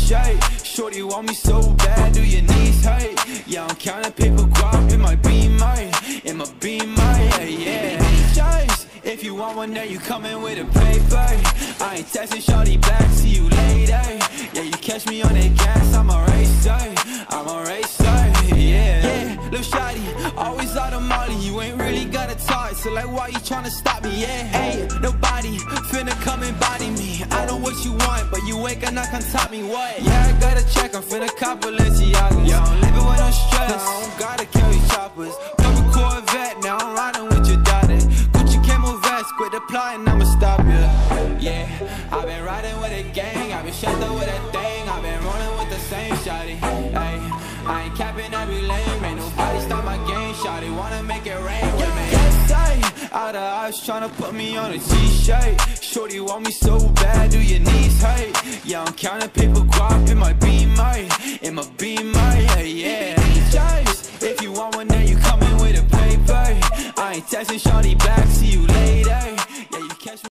T-shirt. Shorty want me so bad, do your knees hurt? Yeah, I'm counting paper guap in my Beamer, yeah. Just if you want one, then you coming with a paper. I ain't texting shorty back, see you later. Yeah, you catch me on that gas, I'm a racer, yeah. Lil' shawty, always out of molly, you ain't really got a talk, so like why you tryna stop me, yeah? Hey, nobody finna come and body me. I know what you want, but you ain't gonna come top me, what? Yeah, I gotta check, I'm finna cop Balenciagas. Yo, I'm living with no stress, I don't gotta carry choppers. Couple Corvette, now I'm riding with your daughter. Gucci camo vest, quit applying, I'ma stop ya. Yeah, I've been riding with a gang, I've been shut up with a thing, I've been rolling with the same shawty. Hey, I ain't capping every lane, ain't nobody stop my game, shawty wanna make it rain with me. Yes, out of eyes tryna put me on a T-shirt. Shorty want me so bad, do your knees hurt? Yeah, I'm counting paper guap in my Beamer,